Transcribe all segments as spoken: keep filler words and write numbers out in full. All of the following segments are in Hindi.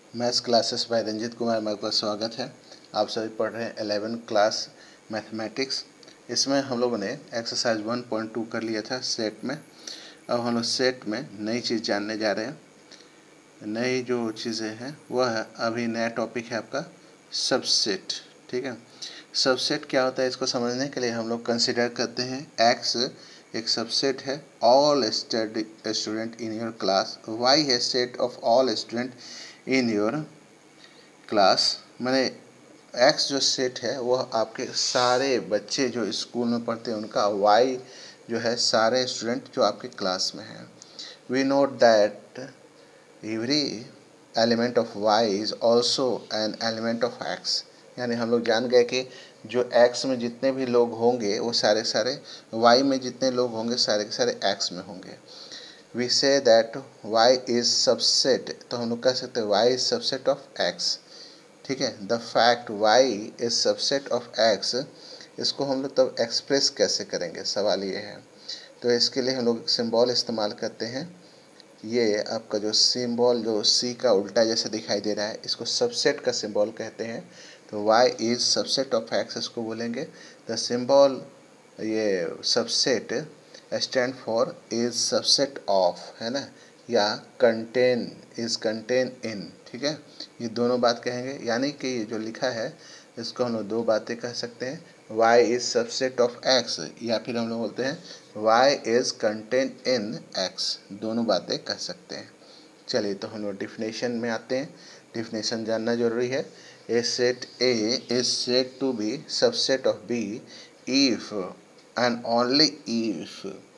Maths classes by Ranjit Kumar में आपका स्वागत है। आप सभी पढ़ रहे हैं एलेवन क्लास मैथमेटिक्स। इसमें हम लोगों ने एक्सरसाइज वन पॉइंट टू कर लिया था सेट में। अब हम लोग सेट में नई चीज़ जानने जा रहे हैं। नई जो चीज़ें हैं वह है, अभी नया टॉपिक है आपका सबसेट। ठीक है, सबसेट क्या होता है इसको समझने के लिए हम लोग कंसिडर करते हैं एक्स एक सबसेट है all student in your class, y है set of all student in your class. मैंने एक्स जो सेट है वह आपके सारे बच्चे जो स्कूल में पढ़ते हैं उनका, वाई जो है सारे स्टूडेंट जो आपके क्लास में हैं। We note that every element of y is also an element of x. यानी हम लोग जान गए कि जो एक्स में जितने भी लोग होंगे वो सारे सारे वाई में जितने लोग होंगे सारे के सारे एक्स में होंगे। We say that y is subset, तो हम लोग कह सकते हैं y is subset of x। ठीक है, the fact y is subset of x, इसको हम लोग तब एक्सप्रेस कैसे करेंगे, सवाल ये है। तो इसके लिए हम लोग सिंबल इस्तेमाल करते हैं। ये आपका जो सिंबल जो c का उल्टा जैसे दिखाई दे रहा है इसको सबसेट का सिंबल कहते हैं। तो y is subset of x इसको बोलेंगे। द सिंबल ये subset stand for is subset of, है ना, या कंटेन इज कंटेन इन। ठीक है, ये दोनों बात कहेंगे। यानी कि ये जो लिखा है इसको हम लोग दो बातें कह सकते हैं, y is subset of x, या फिर हम लोग बोलते हैं y is contain in x। दोनों बातें कह सकते हैं। चलिए तो हम लोग डिफिनेशन में आते हैं। डिफिनेशन जानना जरूरी है। A set A is set to be subset of B if and only if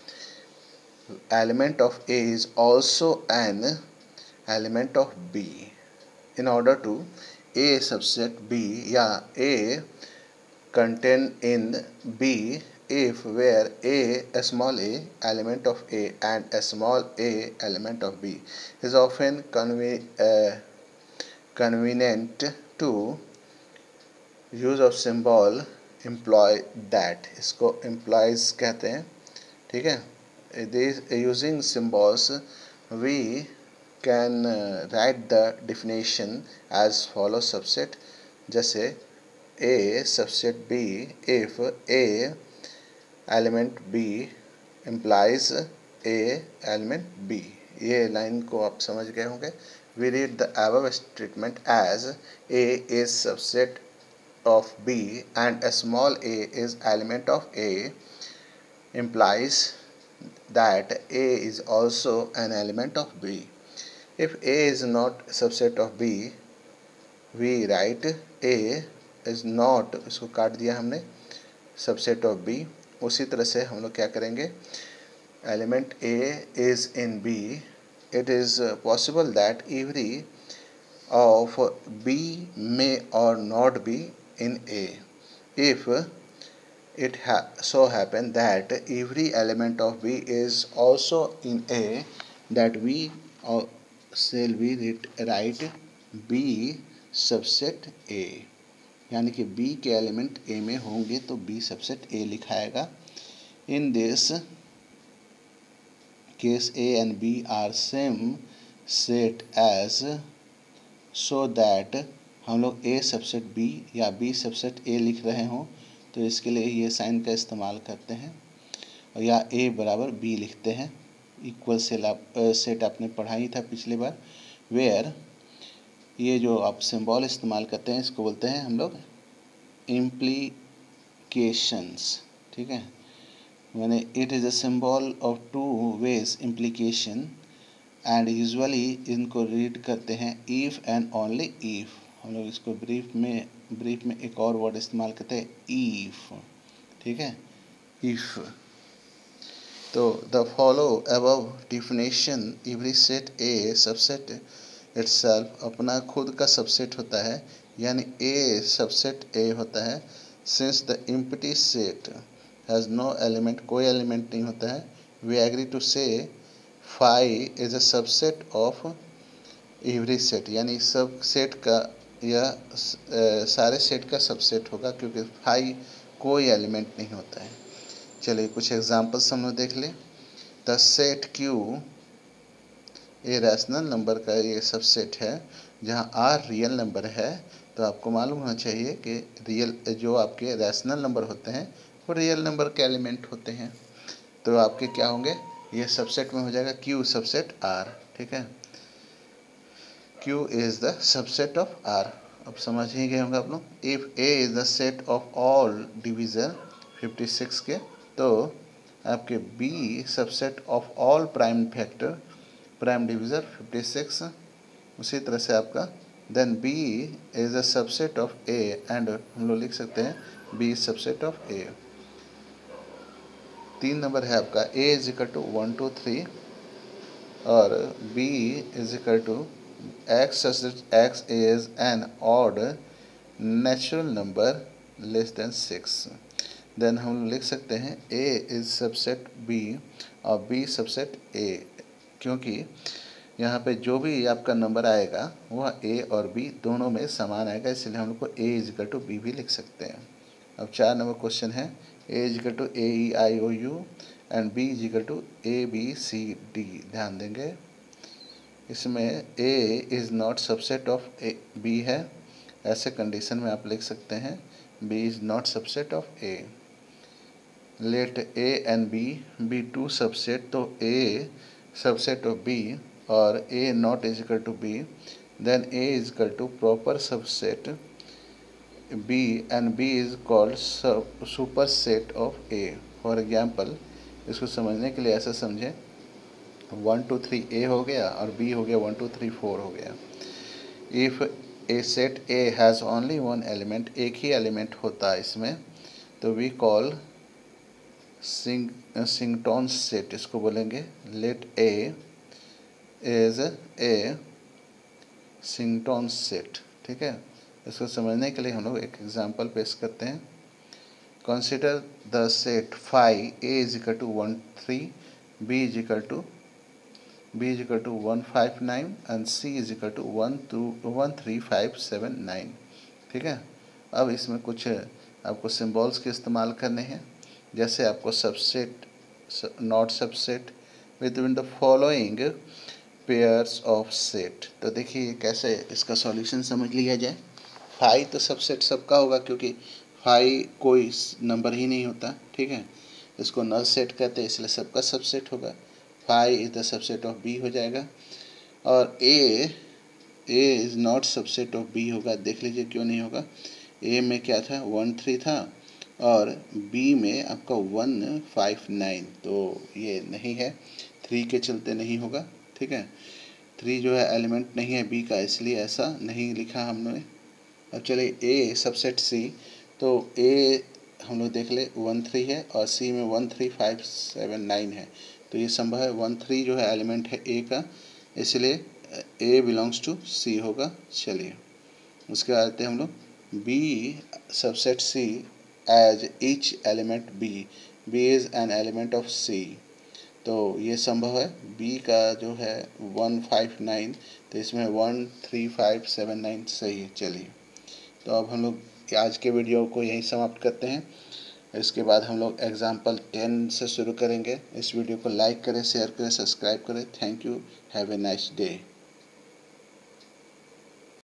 element of A is also an element of B. In order to A subset B या A contain in B if where A small a element of A and a small a element of B is often conve uh, convenient to use of symbol employ that, इसको implies कहते हैं। ठीक है, these using symbols we can uh, write the definition as follow subset, जैसे A subset B if A element B implies A element B। ये लाइन को आप समझ गए होंगे। We read the above statement as A is subset of B and a small a is element of A implies that A is also an element of B. If A is not subset of B, we write A is not, इसको काट दिया हमने, subset of B। उसी तरह से हम लोग क्या करेंगे, element A is in B, it is possible that every of B may or not be in A if it ha so happen that every element of B is also in A, that we or shall we write B subset A। यानी कि B के एलिमेंट A में होंगे तो B सबसेट A लिखाएगा। In this case A and B are same set as, so that हम लोग A सबसेट B या B सबसेट A लिख रहे हों तो इसके लिए ये साइन का इस्तेमाल करते हैं, और या A बराबर B लिखते हैं। इक्वल सेल आप सेट आपने पढ़ा ही था पिछली बार। वेयर ये जो आप सिंबल इस्तेमाल करते हैं इसको बोलते हैं हम लोग इम्प्लीकेशंस। ठीक है, मैंने it is a symbol of two ways implication and usually इनको रीड करते हैं इफ़ एंड ओनली इफ़। हम लोग इसको ब्रीफ में ब्रीफ में एक और वर्ड इस्तेमाल करते हैं इफ़। ठीक है, इफ़। तो the follow above definition every set A subset itself, अपना खुद का सबसेट होता है, यानी ए सबसेट ए होता है। Since the empty set has no element, कोई एलिमेंट नहीं होता है, we agree to say phi is a subset of every set, यानी सब सेट का यह सारे सेट का सबसेट होगा क्योंकि फाई कोई एलिमेंट नहीं होता है। चलिए कुछ एग्जांपल्स हम लोग देख लें। The set Q a rational number का ये सबसेट है जहाँ आर रियल नंबर है तो आपको मालूम होना चाहिए कि रियल जो आपके रैशनल नंबर होते हैं वो रियल नंबर के एलिमेंट होते हैं। तो आपके क्या होंगे, ये सबसेट में हो जाएगा Q सबसेट R, ठीक है। Q is the subset of R। अब समझ ही गए होंगे आप लोग। If A is the set of all division fifty six के, तो आपके B subset of all prime factor prime divisor fifty six. उसी तरह से आपका then B is a subset of A and हम लोग लिख सकते हैं B सबसेट ऑफ A। तीन नंबर है आपका A is equal to one to three और B is equal to X X is an odd natural number less than six. Then हम लिख सकते हैं A इज सबसेट B और B सबसेट A, क्योंकि यहाँ पे जो भी आपका नंबर आएगा वह A और B दोनों में समान आएगा, इसलिए हम लोग को A is equal to B भी लिख सकते हैं। अब चार नंबर क्वेश्चन है A is equal to A E I O U and B is equal to A B C D. ध्यान देंगे इसमें A is not subset of a B है, ऐसे कंडीशन में आप लिख सकते हैं B is not subset of A। Let A and B be two subset, तो A सबसेट ऑफ B और A not is equal to B, then A is equal to proper subset B and B is called sub superset of A। For example इसको समझने के लिए ऐसा समझें, वन टू थ्री A हो गया और B हो गया वन टू थ्री फोर हो गया। If a set A has only one element, एक ही एलिमेंट होता है इसमें, तो we call sing singleton set, इसको बोलेंगे let A is a singleton set, ठीक है। इसको समझने के लिए हम लोग एक एग्जांपल पेश करते हैं। Consider the set five A is equal to one three, B is equal to B is equal to one five nine and C is equal to one two one three five seven nine, ठीक है। अब इसमें कुछ आपको सिम्बॉल्स के इस्तेमाल करने हैं, जैसे आपको subset not subset with the following pairs of set. तो देखिए कैसे इसका सॉल्यूशन समझ लिया जाए। फाइव तो सबसेट सबका होगा, क्योंकि फाइव कोई नंबर ही नहीं होता, ठीक है। इसको नल सेट कहते हैं, इसलिए सबका सबसेट होगा। Five is the subset of B हो जाएगा। और A A is not subset of B होगा। देख लीजिए क्यों नहीं होगा। ए में क्या था, वन थ्री था और बी में आपका वन फाइव नाइन, तो ये नहीं है, थ्री के चलते नहीं होगा, ठीक है। थ्री जो है एलिमेंट नहीं है बी का, इसलिए ऐसा नहीं लिखा हमने। अब चलिए ए सबसेट सी, तो ए हम लोग देख ले वन थ्री है और सी में one three five seven nine है, तो ये संभव है वन थ्री जो है एलिमेंट है ए का, इसलिए ए बिलोंग्स टू सी होगा। चलिए उसके बाद आते हैं हम लोग B subset C as each element B, B is an element of C, तो ये संभव है। B का जो है वन फाइव नाइन, तो इसमें one three five seven nine सही है। चलिए तो अब हम लोग आज के वीडियो को यहीं समाप्त करते हैं। इसके बाद हम लोग एग्जाम्पल टेन से शुरू करेंगे। इस वीडियो को लाइक करें, शेयर करें, सब्सक्राइब करें। Thank you, have a nice day.